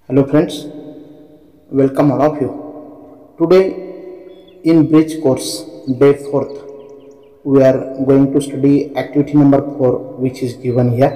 Hello friends, welcome all of you. Today in bridge course day 4th we are going to study activity number 4 which is given here.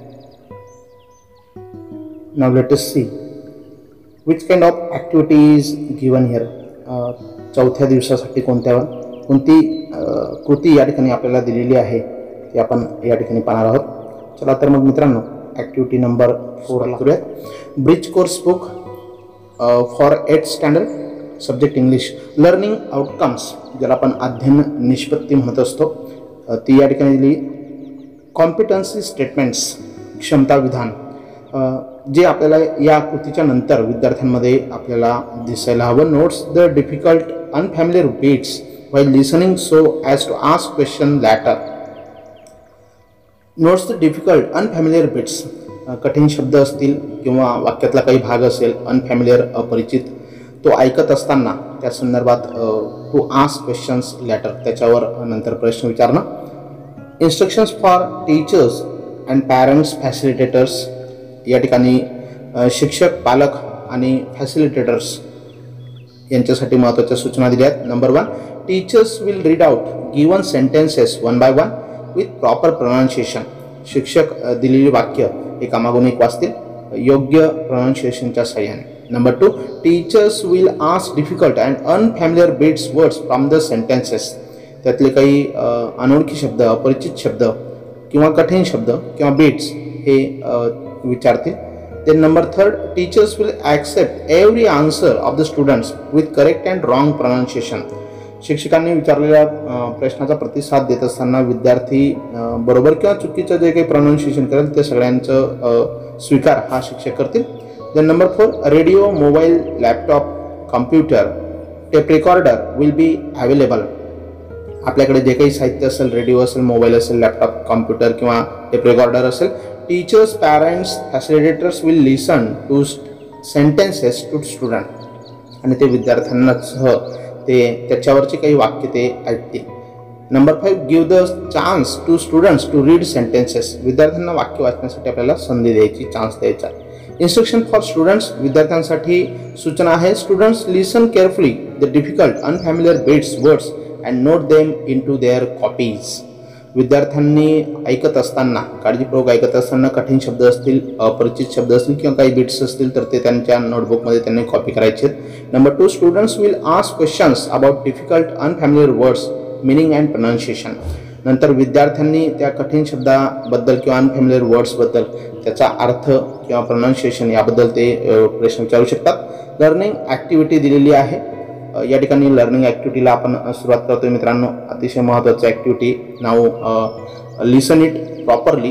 Now let us see which kind of activity is given here. चौथ्या दिवसासाठी कोणती कृती या ठिकाणी आपल्याला दिलेली आहे ती आपण या ठिकाणी पाहणार आहोत. चला तर मग मित्रांनो ॲक्टिव्हिटी नंबर 4 ला करूयात. Bridge course book for 8th standard subject English learning outcomes ज्याला आपण अध्ययन निष्पत्ती म्हणत असतो ती या ठिकाणी दिली. कॉम्पिटन्सी स्टेटमेंट्स क्षमता विधान जे आपल्याला या कृतीच्या नंतर विद्यार्थ्यांमध्ये आपल्याला दिसायला हवं. Notes the difficult unfamiliar bits while listening so as to ask question later. Notes the difficult unfamiliar bits कठीण शब्द असतील किंवा वाक्यातला काही भाग असेल अनफॅमिलियर अपरिचित तो ऐकत असताना त्या संदर्भात टू आस्क क्वेश्चन्स लॅटर त्याच्यावर नंतर प्रश्न विचारणं. Instructions for teachers and parents facilitators या ठिकाणी शिक्षक पालक आणि फॅसिलिटेटर्स यांच्यासाठी महत्त्वाच्या सूचना दिल्या आहेत. Number 1 teachers will read out given sentences one by one with proper pronunciation. शिक्षक दिलेली वाक्य एकामागून एक वाचतील योग्य प्रोनाउन्सिएशनच्या सहाय्याने. Number 2 teachers will ask difficult and unfamiliar bits words from the sentences. त्यातले काही अनोळखी शब्द अपरिचित शब्द किंवा कठीण शब्द किंवा बिट्स हे विचारतील. Then number 3 teachers will accept every answer of the students with correct and wrong pronunciation. शिक्षकांनी विचारलेल्या प्रश्नाचा प्रतिसाद देत असताना विद्यार्थी बरोबर किंवा चुकीचं जे काही प्रोनाउन्सिएशन करेल ते सगळ्यांचं स्वीकार हा शिक्षक करतील. Then number 4 radio mobile laptop computer tape recorder will be available. आपल्याकडे जे काही साहित्य असेल रेडिओ असेल मोबाईल असेल लॅपटॉप कम्प्युटर किंवा टेप रेकॉर्डर असेल teachers parents facilitators will listen to sentences to student आणि ते विद्यार्थ्यांनासह ते त्याच्यावरचे काही वाक्य ते ऐकतील. Number 5 give the chance to students to read sentences. विद्यार्थ्यांना वाक्य वाचण्यासाठी आपल्याला संधी द्यायची चान्स द्यायचा. इन्स्ट्रक्शन फॉर स्टुडंट्स विद्यार्थ्यांसाठी सूचना आहे. Students listen carefully the difficult unfamiliar bits words and note them into their copies. विद्यार्थ्यांनी ऐकत असताना काळजीपूर्वक ऐकत असताना कठीण शब्द असतील अपरिचित शब्द असतील किंवा काही बिट्स असतील तर ते त्यांच्या नोटबुकमध्ये त्यांनी कॉपी करायचे. Number 2 students will ask questions about difficult unfamiliar words meaning and pronunciation. नंतर विद्यार्थ्यांनी त्या कठीण शब्दाबद्दल किंवा अनफॅमिलियर वर्ड्सबद्दल त्याचा अर्थ किंवा प्रोनाउन्सिएशन याबद्दल ते प्रश्न विचारू शकतात. लर्निंग ॲक्टिव्हिटी दिलेली आहे. या ठिकाणी लर्निंग ॲक्टिव्हिटीला आपण सुरुवात करतोय मित्रांनो. अतिशय महत्त्वाचं activity. Now listen it properly.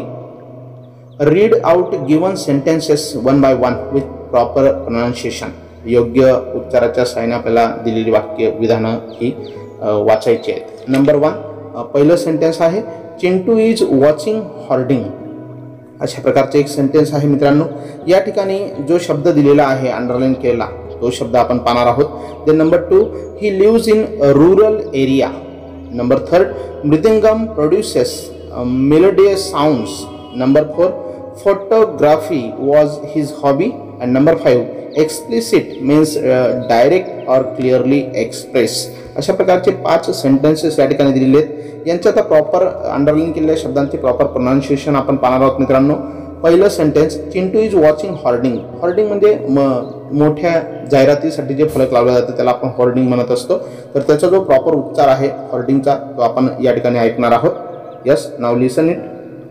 Read out given sentences one by one with proper pronunciation. योग्य उच्चाराच्या सहाय्याने आपल्याला दिलेली वाक्य विधानं ही वाचायची आहेत. नंबर 1 पहिलं सेंटेन्स आहे चिंटू इज वॉचिंग हॉर्डिंग. अशा प्रकारचे एक सेंटेन्स आहे मित्रांनो. या ठिकाणी जो शब्द दिलेला आहे अंडरलाईन केलेला तो शब्द आपण पाहणार आहोत. Then number 2 he lives in rural area. Number 3 mridangam produces melodious sounds. Number 4 photography was his hobby. And number 5 explicit means direct or clearly express. अशा प्रकारचे 5 सेंटेन्सेस या ठिकाणी दिलेले आहेत. यांच्या आता प्रॉपर अंडरलाईन केलेल्या शब्दांचे प्रॉपर प्रोनाउन्सिएशन आपण पाहणार आहोत मित्रांनो. पहिलं sentence Chintu is watching hoarding. Hoarding म्हणजे मोठ्या जाहिरातीसाठी जे फलक लावले जाते त्याला आपण हॉर्डिंग म्हणत असतो. तर त्याचा जो प्रॉपर उच्चार आहे हॉर्डिंगचा तो आपण या ठिकाणी ऐकणार आहोत. Yes now listen it.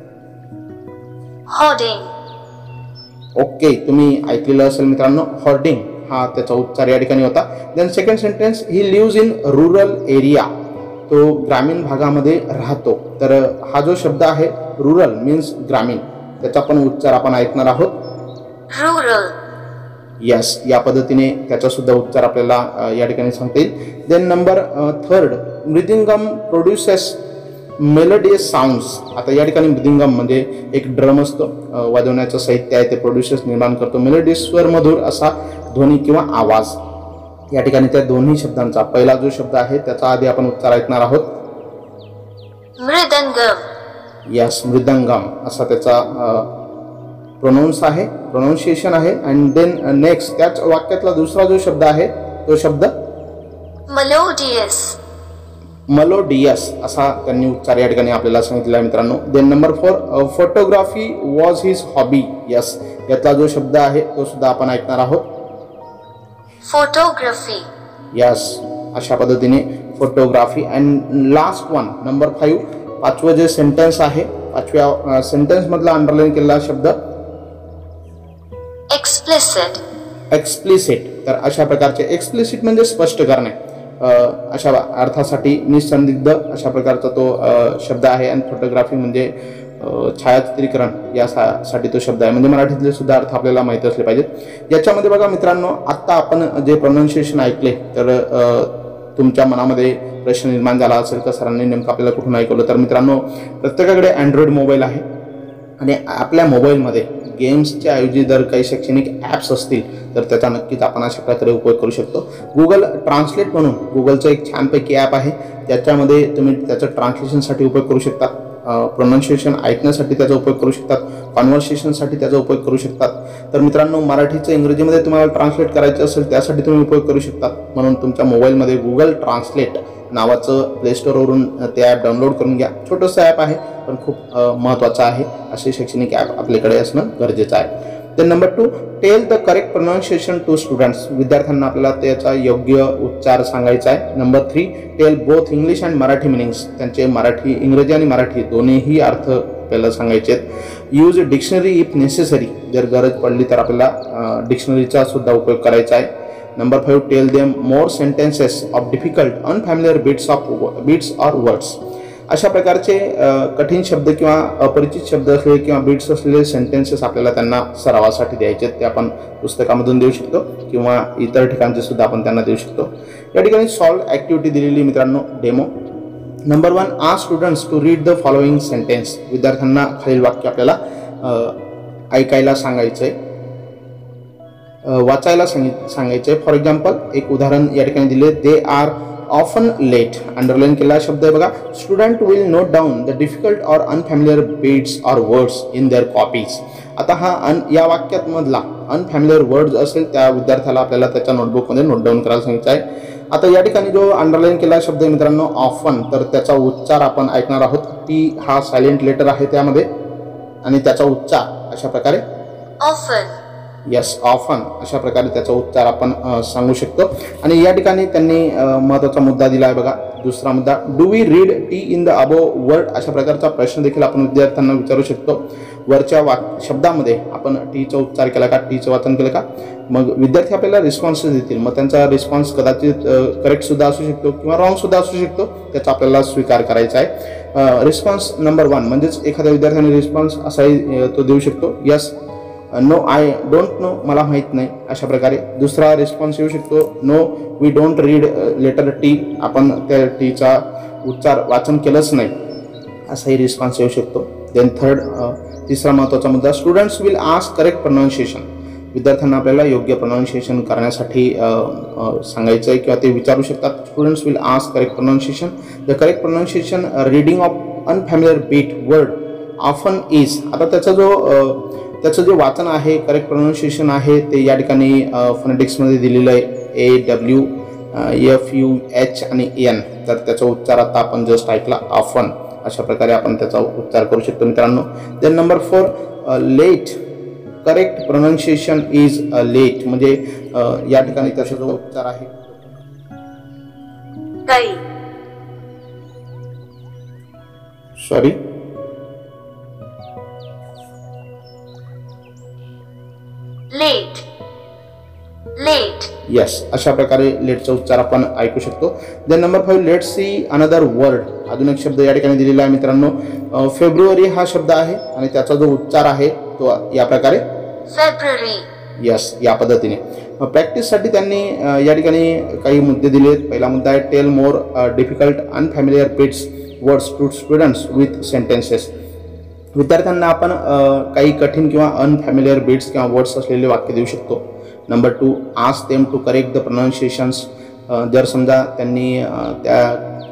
Hoarding. Okay तुम्ही ऐकलेलं असेल मित्रांनो. हॉर्डिंग हा त्याचा उच्चार या ठिकाणी होता. Then second sentence he lives in rural area. तो ग्रामीण भागामध्ये राहतो. तर हा जो शब्द आहे रुरल मीन्स ग्रामीण त्याचा पण उच्चार आपण ऐकणार आहोत. रुरल. यस या पद्धतीने त्याचा सुद्धा उच्चार आपल्याला या ठिकाणी सांगता येईल. Then number 3 mridangam produces melodious sounds. आता या ठिकाणी मृदंगम म्हणजे एक ड्रम असतो वाजवण्याचं साहित्य आहे ते प्रोड्युसेस निर्माण करतो. मेलोडियस स्वर मधुर असा ध्वनी किंवा आवाज. या ठिकाणी त्या दोन्ही शब्दांचा पहिला जो शब्द आहे त्याचा आधी आपण उच्चार ऐकणार आहोत. मृदंगम. यस मृदंगम असा त्याचा प्रोनाऊन्स आहे, प्रोनाऊन्सिएशन आहे. अँड देन नेक्स्ट त्याच वाक्यातला दुसरा जो शब्द आहे तो शब्द मेलोडियस. मेलोडियस असा त्यांनी उच्चार या ठिकाणी आपल्याला सांगितलेला आहे मित्रांनो. Then number 4 photography was his hobby. Yes, यातला जो शब्द आहे तो सुद्धा आपण ऐकणार आहोत. फोटोग्राफी. यस, अशा पद्धतीने photography. And last one number 5 पाचवं जे सेंटेन्स आहे, पाचव्या सेंटेन्स मधला अंडरलाईन केलेला शब्द एक्सप्लिसिट. एक्सप्लिसिट. तर अशा प्रकारचे एक्सप्लिसिट म्हणजे स्पष्ट करणे, अशा अर्थासाठी निसंदिग्ध अशा प्रकारचा तो शब्द आहे. आणि फोटोग्राफी म्हणजे छायाचित्रीकरण यासाठी तो शब्द आहे. म्हणजे मराठीतले सुद्धा अर्थ आपल्याला माहिती असले पाहिजेत. याच्यामध्ये बघा मित्रांनो, आत्ता आपण जे प्रोनाऊन्सिएशन ऐकले तर तुमच्या मनामध्ये प्रश्न निर्माण झाला असेल का सरांनी नेमकं आपल्याला कुठून ऐकवलं. तर मित्रांनो, प्रत्येकाकडे अँड्रॉइड मोबाईल आहे आणि आपल्या मोबाईलमध्ये गेम्सच्या ऐवजी जर काही शैक्षणिक ॲप्स असतील तर त्याचा नक्कीच आपण अशा प्रकारे उपयोग करू शकतो. गुगल ट्रान्सलेट म्हणून गुगलचं एक छानपैकी ॲप आहे, त्याच्यामध्ये तुम्ही त्याचं ट्रान्सलेशनसाठी उपयोग करू शकता, प्रोनाऊन्सिएशन ऐकण्यासाठी त्याचा उपयोग करू शकतात, कॉन्व्हर्सेशनसाठी त्याचा उपयोग करू शकतात. तर मित्रांनो, मराठीचं इंग्रजीमध्ये तुम्हाला ट्रान्सलेट करायचं असेल त्यासाठी तुम्ही उपयोग करू शकता. म्हणून तुमच्या मोबाईलमध्ये गुगल ट्रान्सलेट नावाचं प्ले स्टोअरवरून ते ॲप डाउनलोड करून घ्या. छोटंसं ॲप आहे पण खूप महत्त्वाचं आहे. असे शैक्षणिक ॲप आपल्याकडे असणं गरजेचं आहे. Then number 2 tell the correct pronunciation to students. विद्यार्थ्यांना आपल्याला त्याचा योग्य उच्चार सांगायचा आहे. Number 3 tell both English and Marathi meanings. त्यांचे मराठी, इंग्रजी आणि मराठी दोन्हीही अर्थ आपल्याला सांगायचे आहेत. Use dictionary if necessary. जर गरज पडली तर आपल्याला डिक्शनरीचा सुद्धा उपयोग करायचा आहे. Number 5 tell them more sentences of difficult unfamiliar bits or words. अशा प्रकारचे कठीण शब्द किंवा अपरिचित शब्द असलेले किंवा बीट्स असलेले सेंटेन्सेस आपल्याला त्यांना सरावासाठी द्यायचे. ते आपण पुस्तकामधून देऊ शकतो किंवा इतर ठिकाणचे सुद्धा आपण त्यांना देऊ शकतो. या ठिकाणी सॉल्व ॲक्टिव्हिटी दिलेली मित्रांनो, demo. Number 1 ask students to read the following sentence. विद्यार्थ्यांना खालील वाक्य आपल्याला ऐकायला सांगायचं आहे, वाचायला सांगायचं आहे. फॉर एक्झाम्पल एक उदाहरण या ठिकाणी दिले, they are often late. Underline केलेला शब्द आहे बघा. Student will note down the difficult or unfamiliar bits or words in their copies. आता हा या वाक्यात मधला अनफॅमिलियर वर्ड्स असेल त्या विद्यार्थ्याला आपल्याला त्याच्या नोटबुकमध्ये नोट डाऊन करायला सांगायचं आहे. आता या ठिकाणी जो अंडरलाईन केलेला शब्द आहे मित्रांनो ऑफन, तर त्याचा उच्चार आपण ऐकणार आहोत. टी हा सायलेंट लेटर आहे त्यामध्ये आणि त्याचा उच्चार अशा प्रकारे ऑफन. यस, ऑफन अशा प्रकारे त्याचा उच्चार आपण सांगू शकतो. आणि या ठिकाणी त्यांनी महत्त्वाचा मुद्दा दिला आहे बघा. दुसरा मुद्दा, do we read T in the above word. अशा प्रकारचा प्रश्न देखील आपण विद्यार्थ्यांना विचारू शकतो. वरच्या शब्दामध्ये आपण टीचा उच्चार केला का, टीचं वाचन केलं का. मग विद्यार्थी आपल्याला रिस्पॉन्सेस देतील. मग त्यांचा रिस्पॉन्स कदाचित करेक्ट सुद्धा असू शकतो किंवा रॉंग सुद्धा असू शकतो. त्याचा आपल्याला स्वीकार करायचा आहे. रिस्पॉन्स नंबर 1 म्हणजेच एखाद्या विद्यार्थ्याने रिस्पॉन्स असाही तो देऊ शकतो, yes, no, I don't know, मला माहीत नाही. अशा प्रकारे दुसरा रिस्पॉन्स येऊ शकतो, no we don't read letter T. आपण त्या टीचा उच्चार वाचन केलंच नाही, असाही रिस्पॉन्स येऊ शकतो. देन तिसरा महत्त्वाचा मुद्दा, students will ask correct pronunciation. विद्यार्थ्यांना आपल्याला योग्य प्रोनाऊन्सिएशन करण्यासाठी सांगायचं आहे किंवा ते विचारू शकतात. Students will ask correct pronunciation. The correct pronunciation reading of unfamiliar bit word often is. आता त्याचं जे वाचन आहे, करेक्ट प्रोनाऊन्सिएशन आहे ते या ठिकाणी फोनेटिक्समध्ये दिलेलं आहे, AW FUH आणि N. तर त्याचा उच्चार आता आपण जस्ट ऐकला, ऑफन. अशा प्रकारे आपण त्याचा उच्चार करू शकतो मित्रांनो. Then number 4 let. Correct pronunciation is let. म्हणजे या ठिकाणी त्याचा जो उच्चार आहे, सॉरी, लेट. लेट. यस, अशा प्रकारे लेटचा उच्चार आपण ऐकू शकतो. Then number 5 let see another word. अजून एक शब्द या ठिकाणी दिलेला आहे मित्रांनो, फेब्रुवारी हा शब्द आहे आणि त्याचा जो उच्चार आहे तो या प्रकारे फेब्रुवारी. यस, या पद्धतीने. प्रॅक्टिससाठी त्यांनी या ठिकाणी काही मुद्दे दिलेत. पहिला मुद्दा आहे tell more difficult unfamiliar bits words to students with sentences. विद्यार्थ्यांना आपण काही कठीण किंवा अनफॅमिलियर बीट्स किंवा वर्ड्स असलेले वाक्य देऊ शकतो. Number 2 ask them to correct the pronunciations. जर समजा त्यांनी त्या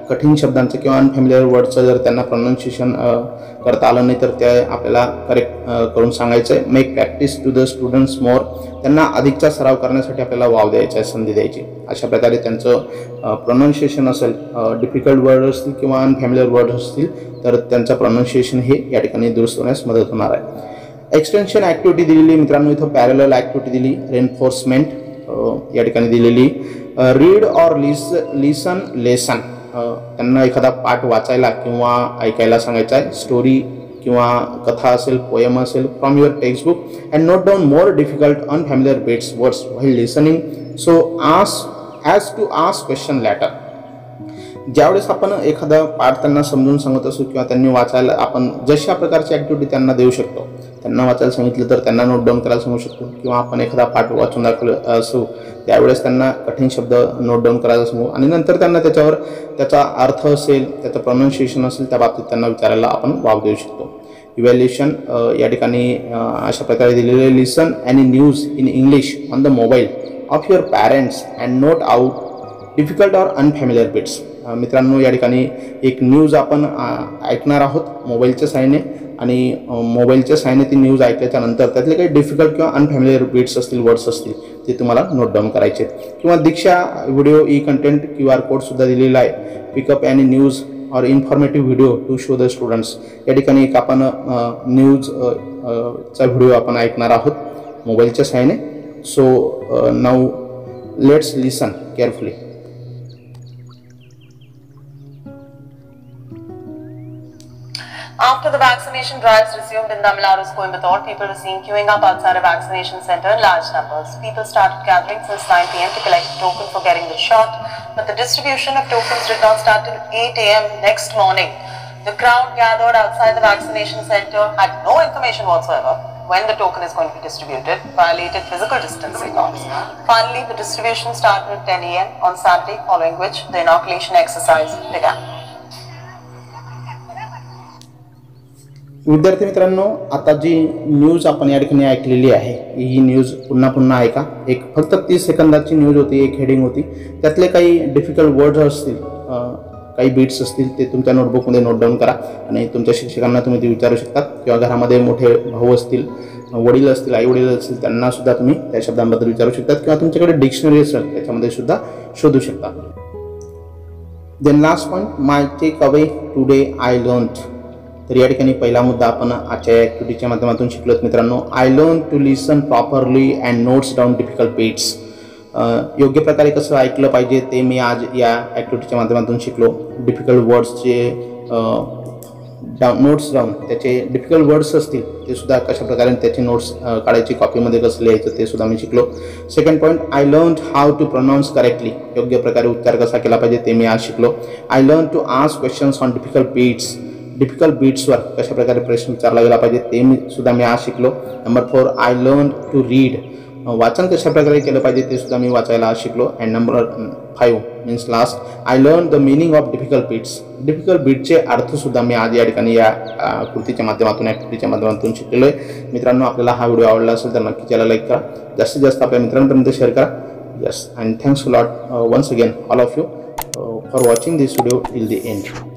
कठीण शब्दांचं किंवा अनफॅमिलियर वर्डचं जर त्यांना प्रोनाऊन्सिएशन करता आलं नाही तर ते आपल्याला करेक्ट करून सांगायचं आहे. Make practice to the students more, त्यांना अधिकचा सराव करण्यासाठी आपल्याला वाव द्यायचा आहे, संधी द्यायची. अशा प्रकारे त्यांचं प्रोनाऊन्सिएशन असेल, डिफिकल्ट वर्ड असतील किंवा अनफॅमिलियर वर्ड असतील तर त्यांचं प्रोनाऊन्सिएशन हे या ठिकाणी दुरुस्त होण्यास मदत होणार आहे. एक्सटेन्शन ॲक्टिव्हिटी दिलेली मित्रांनो, इथं पॅरलल ॲक्टिव्हिटी दिली, रेन्फोर्समेंट या ठिकाणी दिलेली. रीड ऑर लिसन लेसन, त्यांना एखादा पाठ वाचायला किंवा ऐकायला सांगायचा आहे. स्टोरी किंवा कथा असेल, पोएम असेल from your textbook and note down more difficult unfamiliar bits words while listening. So as to ask question later, ज्यावेळेस आपण एखादा पाठ त्यांना समजून सांगत असू किंवा त्यांनी वाचायला आपण जशा प्रकारची ॲक्टिव्हिटी त्यांना देऊ शकतो, त्यांना वाचायला सांगितलं तर त्यांना नोट डाऊन करायला सांगू शकतो किंवा आपण एखादा पाठ वाचून दाखवलं असू त्यावेळेस त्यांना कठीण शब्द नोट डाऊन करायला सांगू आणि नंतर त्यांना त्याच्यावर त्याचा अर्थ असेल, त्याचं प्रोनाऊन्सिएशन असेल त्या बाबतीत त्यांना विचारायला आपण वाव देऊ शकतो. इव्हॅल्युएशन या ठिकाणी अशा प्रकारे दिलेले, listen any news in English on the mobile of your parents and note out difficult or unfamiliar bits. मित्रांनो या ठिकाणी एक न्यूज आपण ऐकणार आहोत मोबाईलच्या साहाय्याने आणि मोबाईलच्या साहाय्याने ती न्यूज ऐकल्याच्या नंतर त्यातले काही डिफिकल्ट किंवा अनफॅमिलियर बिट्स असतील, वर्ड्स असतील ते तुम्हाला नोट डाऊन करायचे. किंवा Diksha video e content QR कोडसुद्धा दिलेला आहे. Pick up any news or informative video to show the students, या ठिकाणी एक आपण न्यूज चा व्हिडिओ आपण ऐकणार आहोत मोबाईलच्या साहाय्याने. So now let's listen carefully. After the vaccination drives resumed in Tamil Nadu's Coimbatore, people were seen queuing up outside a vaccination center in large numbers. People started gathering since 9 p.m. to collect a token for getting the shot, but the distribution of tokens did not start till 8 a.m. next morning. The crowd gathered outside the vaccination center had no information whatsoever when the token is going to be distributed, violated physical distancing norms. Finally, the distribution started at 10 a.m. on Saturday, following which the inoculation exercise began. विद्यार्थी मित्रांनो, आता जी news आपण या ठिकाणी ऐकलेली आहे ही news पुन्हा पुन्हा ऐका. एक फक्त 30 सेकंदाची न्यूज होती, एक हेडिंग होती. त्यातले काही डिफिकल्ट वर्ड्स असतील, काही बीट्स असतील ते तुमच्या नोटबुकमध्ये नोट डाऊन करा आणि तुमच्या शिक्षकांना तुम्ही ते विचारू शकता किंवा घरामध्ये मोठे भाऊ असतील, वडील असतील, आई वडील असतील त्यांना सुद्धा तुम्ही त्या शब्दांबद्दल विचारू शकता किंवा तुमच्याकडे डिक्शनरी असेल त्याच्यामध्ये सुद्धा शोधू शकता. Then last point, my take away today I learned. तर या ठिकाणी पहिला मुद्दा आपण आजच्या ॲक्टिव्हिटीच्या माध्यमातून शिकलोत मित्रांनो. I learn to listen properly and notes down difficult bits. योग्य प्रकारे कसं ऐकलं पाहिजे ते मी आज या ॲक्टिव्हिटीच्या माध्यमातून शिकलो. डिफिकल्ट वर्ड्सचे नोट्स डाऊन, त्याचे डिफिकल्ट वर्ड्स असतील ते सुद्धा कशा प्रकारे त्याचे नोट्स काढायची, कॉपीमध्ये कसं लिहायचं ते सुद्धा मी शिकलो. Second point, I learn how to pronounce correctly. योग्य प्रकारे उच्चार कसा केला पाहिजे ते मी आज शिकलो. I learn to ask questions on difficult bits. Difficult बीट्सवर कशा प्रकारे प्रश्न विचारला गेला पाहिजे ते सुद्धा मी आज शिकलो. Number 4, I learn to read. वाचन कशा प्रकारे केलं पाहिजे ते सुद्धा मी वाचायला आज शिकलो. And number 5 means last, I learn the meaning of difficult bits. Difficult बीटचे अर्थसुद्धा मी आज या ठिकाणी या कृतीच्या माध्यमातून, ॲक्टिव्हिटीच्या माध्यमातून शिकलेलो आहे. मित्रांनो, आपल्याला हा व्हिडिओ आवडला असेल तर नक्की त्याला लाईक करा, जास्तीत जास्त आपल्या मित्रांपर्यंत शेअर करा. Yes, and thanks a lot once again all of you for watching this video till the end.